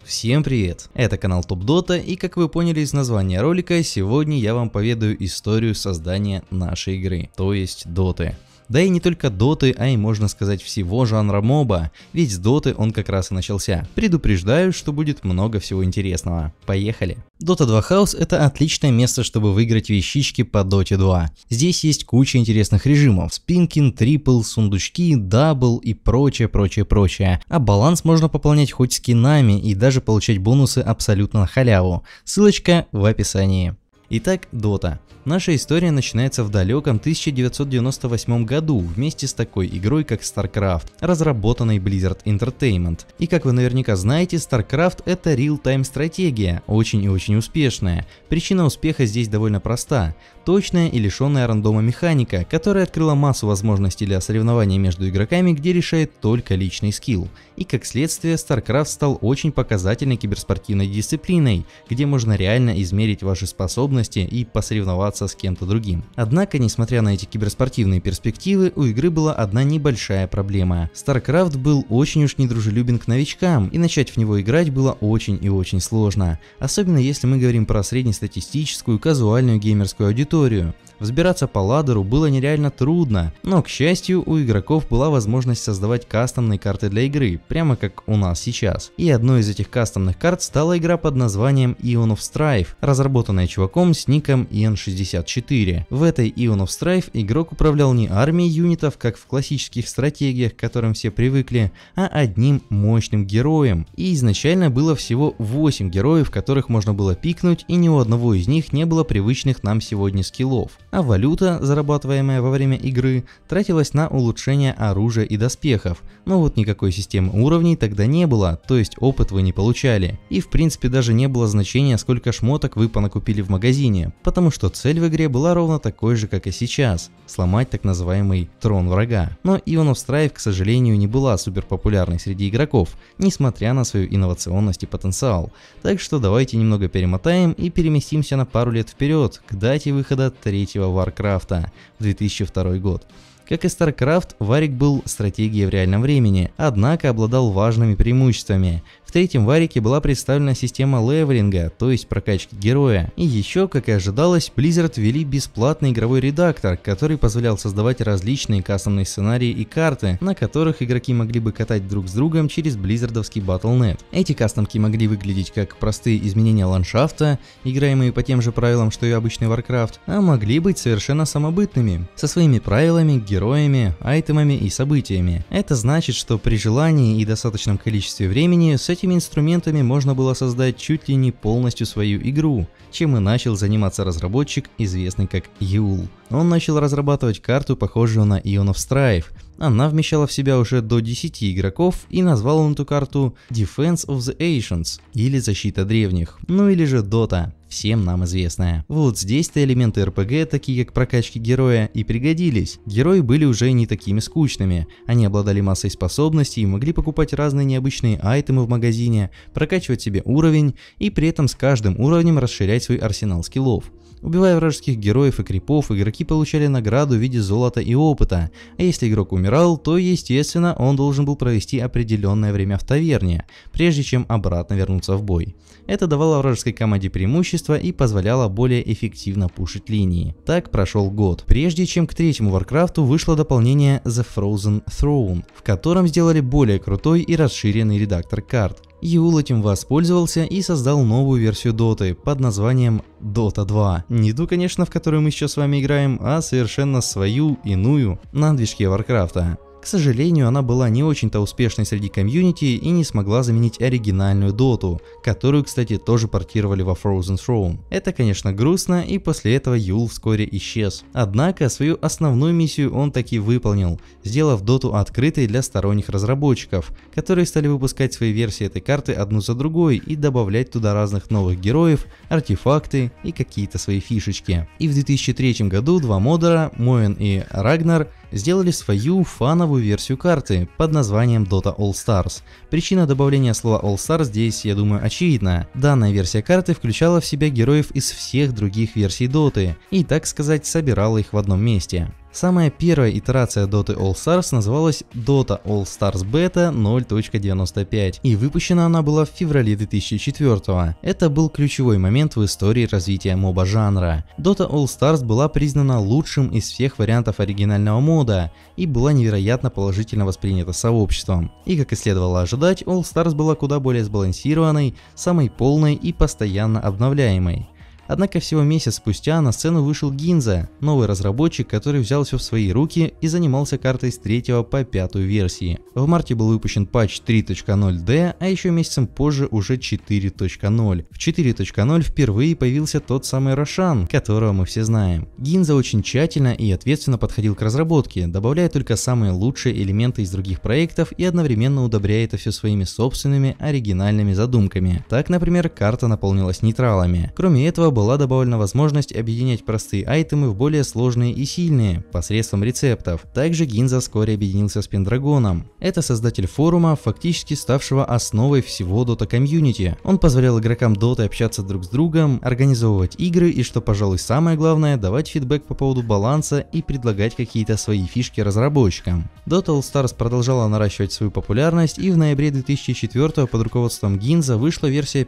Всем привет! Это канал Топ Дота, и как вы поняли из названия ролика, сегодня я вам поведаю историю создания нашей игры, то есть Доты. Да и не только доты, а и можно сказать всего жанра моба, ведь с доты он как раз и начался. Предупреждаю, что будет много всего интересного. Поехали! Dota 2 House — это отличное место, чтобы выиграть вещички по Dota 2. Здесь есть куча интересных режимов: спинкин, трипл, сундучки, дабл и прочее. А баланс можно пополнять хоть скинами и даже получать бонусы абсолютно на халяву. Ссылочка в описании. Итак, Dota. Наша история начинается в далеком 1998 году вместе с такой игрой, как StarCraft, разработанной Blizzard Entertainment. И как вы наверняка знаете, StarCraft — это real-time стратегия, очень и очень успешная. Причина успеха здесь довольно проста. Точная и лишенная рандома механика, которая открыла массу возможностей для соревнований между игроками, где решает только личный скилл. И как следствие, StarCraft стал очень показательной киберспортивной дисциплиной, где можно реально измерить ваши способности и посоревноваться с кем-то другим. Однако, несмотря на эти киберспортивные перспективы, у игры была одна небольшая проблема. StarCraft был очень уж недружелюбен к новичкам, и начать в него играть было очень и очень сложно. Особенно если мы говорим про среднестатистическую казуальную геймерскую аудиторию. Взбираться по ладеру было нереально трудно, но, к счастью, у игроков была возможность создавать кастомные карты для игры, прямо как у нас сейчас. И одной из этих кастомных карт стала игра под названием Eon of Strife, разработанная чуваком с ником Ian64. В этой Eon of Strife игрок управлял не армией юнитов, как в классических стратегиях, к которым все привыкли, а одним мощным героем. И изначально было всего 8 героев, которых можно было пикнуть, и ни у одного из них не было привычных нам сегодня скиллов. А валюта, зарабатываемая во время игры, тратилась на улучшение оружия и доспехов, но вот никакой системы уровней тогда не было, то есть опыт вы не получали. И в принципе даже не было значения, сколько шмоток вы понакупили в магазине, потому что цель в игре была ровно такой же, как и сейчас — сломать так называемый трон врага. Но Eon of Strife, к сожалению, не была супер популярной среди игроков, несмотря на свою инновационность и потенциал. Так что давайте немного перемотаем и переместимся на пару лет вперед, к дате выхода третьего Warcraft'а в 2002 год. Как и StarCraft, Варик был стратегией в реальном времени, однако обладал важными преимуществами. В третьем Варике была представлена система левелинга, то есть прокачки героя. И еще, как и ожидалось, Blizzard ввели бесплатный игровой редактор, который позволял создавать различные кастомные сценарии и карты, на которых игроки могли бы катать друг с другом через близзардовский Battle.net. Эти кастомки могли выглядеть как простые изменения ландшафта, играемые по тем же правилам, что и обычный Warcraft, а могли быть совершенно самобытными, со своими правилами, героями, айтемами и событиями. Это значит, что при желании и достаточном количестве времени с этими инструментами можно было создать чуть ли не полностью свою игру, чем и начал заниматься разработчик, известный как Юл. Он начал разрабатывать карту, похожую на Eon of Strife. Она вмещала в себя уже до 10 игроков, и назвал он эту карту Defense of the Ancients, или Защита древних, ну или же Dota, всем нам известная. Вот здесь-то элементы RPG, такие как прокачки героя, и пригодились. Герои были уже не такими скучными, они обладали массой способностей и могли покупать разные необычные айтемы в магазине, прокачивать себе уровень и при этом с каждым уровнем расширять свой арсенал скиллов. Убивая вражеских героев и крипов, игроки получали награду в виде золота и опыта, а если игрок умирал, то естественно он должен был провести определенное время в таверне, прежде чем обратно вернуться в бой. Это давало вражеской команде преимущество и позволяло более эффективно пушить линии. Так прошел год, прежде чем к третьему Warcraft'у вышло дополнение The Frozen Throne, в котором сделали более крутой и расширенный редактор карт. Юл этим воспользовался и создал новую версию Доты под названием Dota 2. Не ту, конечно, в которую мы сейчас с вами играем, а совершенно свою, иную, на движке Warcraft'а. К сожалению, она была не очень-то успешной среди комьюнити и не смогла заменить оригинальную доту, которую, кстати, тоже портировали во Frozen Throne. Это, конечно, грустно, и после этого Юл вскоре исчез. Однако свою основную миссию он таки выполнил, сделав доту открытой для сторонних разработчиков, которые стали выпускать свои версии этой карты одну за другой и добавлять туда разных новых героев, артефакты и какие-то свои фишечки. И в 2003 году два модера, Моэн и Рагнар, сделали свою фановую версию карты под названием Dota All Stars. Причина добавления слова All Stars здесь, я думаю, очевидна. Данная версия карты включала в себя героев из всех других версий Доты и, так сказать, собирала их в одном месте. Самая первая итерация Dota All Stars называлась Dota All Stars Beta 0.95, и выпущена она была в феврале 2004. Это был ключевой момент в истории развития моба жанра. Dota All Stars была признана лучшим из всех вариантов оригинального мода и была невероятно положительно воспринята сообществом. И как и следовало ожидать, All Stars была куда более сбалансированной, самой полной и постоянно обновляемой. Однако всего месяц спустя на сцену вышел Ginza, новый разработчик, который взял все в свои руки и занимался картой с 3 по 5 версии. В марте был выпущен патч 3.0D, а еще месяцем позже уже 4.0. В 4.0 впервые появился тот самый Рошан, которого мы все знаем. Ginza очень тщательно и ответственно подходил к разработке, добавляя только самые лучшие элементы из других проектов и одновременно удобряя это все своими собственными оригинальными задумками. Так, например, карта наполнилась нейтралами. Кроме этого, была добавлена возможность объединять простые айтемы в более сложные и сильные, посредством рецептов. Также Ginza вскоре объединился с Пендрагоном. Это создатель форума, фактически ставшего основой всего Dota комьюнити. Он позволял игрокам Dota общаться друг с другом, организовывать игры и, что, пожалуй, самое главное, давать фидбэк по поводу баланса и предлагать какие-то свои фишки разработчикам. Dota All Stars продолжала наращивать свою популярность, и в ноябре 2004 под руководством Ginza вышла версия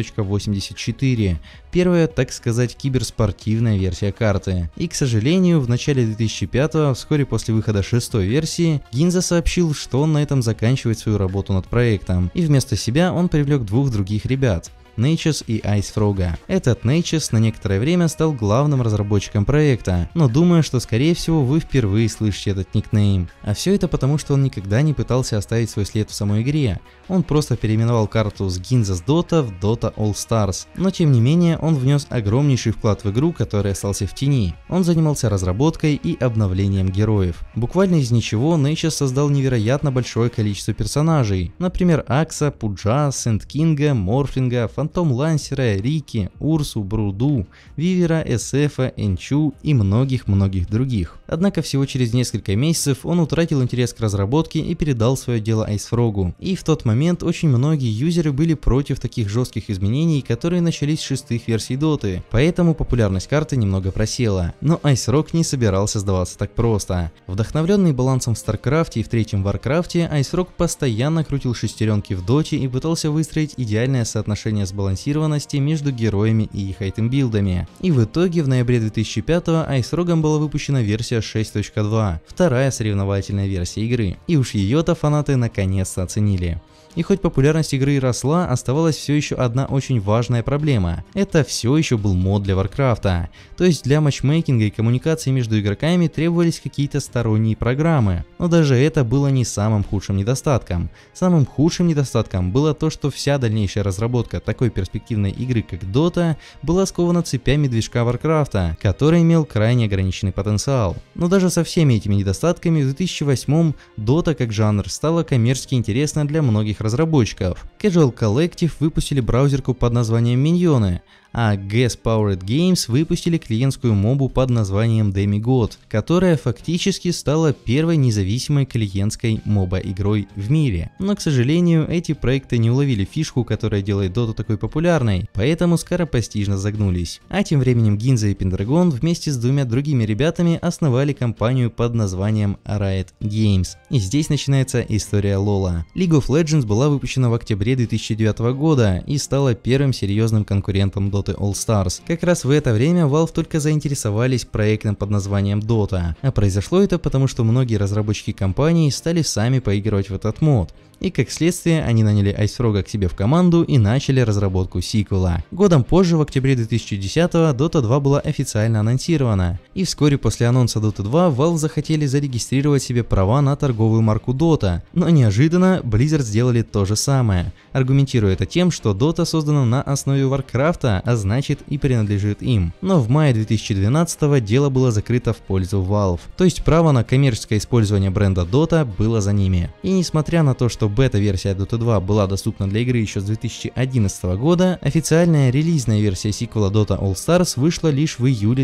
5.84. Первая, так сказать, киберспортивная версия карты. И, к сожалению, в начале 2005-го, вскоре после выхода 6-й версии, Ginza сообщил, что он на этом заканчивает свою работу над проектом, и вместо себя он привлек двух других ребят — Naychus и IceFrog. Этот Naychus на некоторое время стал главным разработчиком проекта, но думаю, что скорее всего вы впервые слышите этот никнейм. А все это потому, что он никогда не пытался оставить свой след в самой игре. Он просто переименовал карту с Ginza's Dota в Dota All Stars, но тем не менее он внес огромнейший вклад в игру, который остался в тени. Он занимался разработкой и обновлением героев. Буквально из ничего Naychus создал невероятно большое количество персонажей, например Акса, Пуджа, Сэндкинга, Морфлинга, Фантом Лансера, Рики, Урсу, Бруду, Вивера, Эсэфа, Энчу и многих-многих других. Однако всего через несколько месяцев он утратил интерес к разработке и передал свое дело IceFrog. И в тот момент очень многие юзеры были против таких жестких изменений, которые начались с 6-х версий Доты, поэтому популярность карты немного просела. Но IceFrog не собирался сдаваться так просто. Вдохновленный балансом в StarCraft и в 3-м Warcraft, IceFrog постоянно крутил шестеренки в Доте и пытался выстроить идеальное соотношение сбалансированности между героями и их айтем-билдами. И в итоге в ноябре 2005-го IceFrog была выпущена версия 6.2, вторая соревновательная версия игры. И уж ее-то фанаты наконец-то оценили. И хоть популярность игры росла, оставалась все еще одна очень важная проблема. Это все еще был мод для Варкрафта. То есть для матчмейкинга и коммуникации между игроками требовались какие-то сторонние программы. Но даже это было не самым худшим недостатком. Самым худшим недостатком было то, что вся дальнейшая разработка такой перспективной игры, как Dota, была скована цепями движка Варкрафта, который имел крайне ограниченный потенциал. Но даже со всеми этими недостатками в 2008-м Dota как жанр стала коммерчески интересна для многих разработчиков. Casual Collective выпустили браузерку под названием Миньоны, а Gas Powered Games выпустили клиентскую мобу под названием Demigod, которая фактически стала первой независимой клиентской моба-игрой в мире. Но, к сожалению, эти проекты не уловили фишку, которая делает Dota такой популярной, поэтому скоропостижно загнулись. А тем временем Ginza и Pendragon вместе с двумя другими ребятами основали компанию под названием Riot Games. И здесь начинается история Лола. League of Legends была выпущена в октябре 2009 года и стала первым серьезным конкурентом Dota All Stars. Как раз в это время Valve только заинтересовались проектом под названием Dota, а произошло это потому, что многие разработчики компании стали сами поигрывать в этот мод. И как следствие они наняли IceFrog к себе в команду и начали разработку сиквела. Годом позже, в октябре 2010-го, Dota 2 была официально анонсирована. И вскоре после анонса Dota 2 Valve захотели зарегистрировать себе права на торговую марку Dota. Но неожиданно Blizzard сделали то же самое, аргументируя это тем, что Dota создана на основе Warcraft, а значит и принадлежит им. Но в мае 2012-го дело было закрыто в пользу Valve. То есть право на коммерческое использование бренда Dota было за ними. И несмотря на то, что бета-версия Dota 2 была доступна для игры еще с 2011 года, официальная релизная версия сиквела Dota All Stars вышла лишь в июле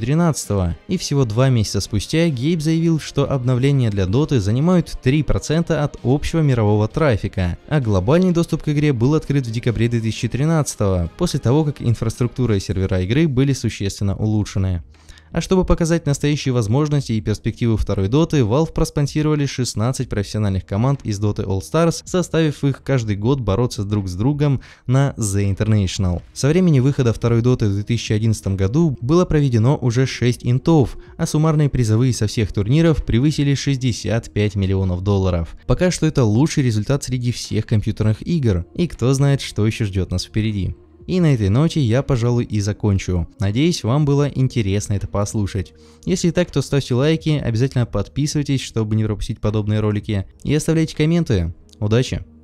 2013. И всего 2 месяца спустя Гейб заявил, что обновления для Dota занимают 3% от общего мирового трафика, а глобальный доступ к игре был открыт в декабре 2013, после того, как инфраструктура и сервера игры были существенно улучшены. А чтобы показать настоящие возможности и перспективы второй Доты, Valve проспонсировали 16 профессиональных команд из Dota All Stars, заставив их каждый год бороться друг с другом на The International. Со времени выхода второй Доты в 2011 году было проведено уже 6 интов, а суммарные призовые со всех турниров превысили 65 миллионов долларов. Пока что это лучший результат среди всех компьютерных игр, и кто знает, что еще ждет нас впереди. И на этой ноте я, пожалуй, и закончу. Надеюсь, вам было интересно это послушать. Если так, то ставьте лайки, обязательно подписывайтесь, чтобы не пропустить подобные ролики, и оставляйте комменты. Удачи!